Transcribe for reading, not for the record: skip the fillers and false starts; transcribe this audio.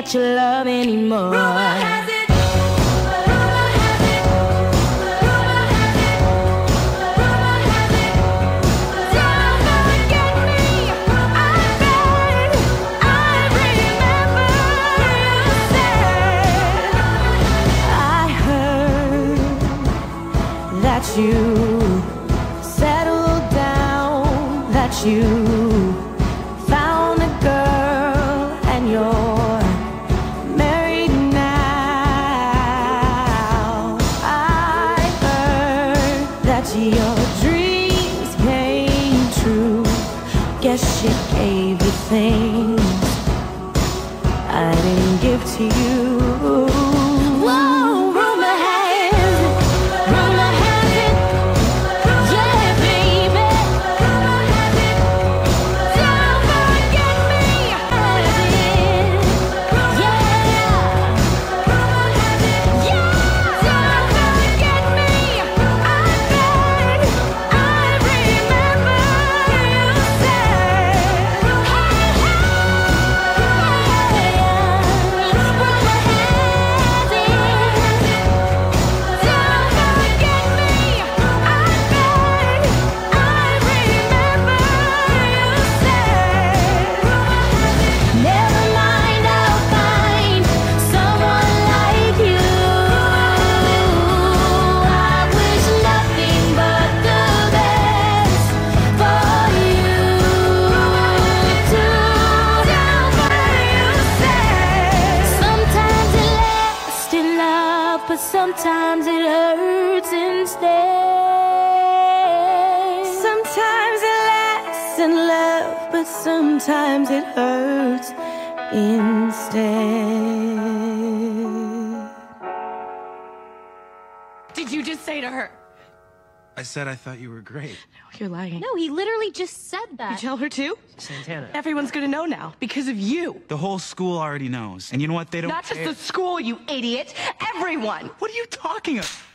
get your love anymore. Rumor has it. That you settled down, that you found a girl and you're married now. I heard that your dreams came true. Guess she gave you things I didn't give to you. But sometimes it hurts instead. Sometimes it lasts in love, but sometimes it hurts instead. Did you just say to her? I said I thought you were great. No, you're lying. No, he literally just said that. You tell her too? Santana. Everyone's gonna know now because of you. The whole school already knows. And you know what? They don't Not just the school, you idiot. Everyone. What are you talking about?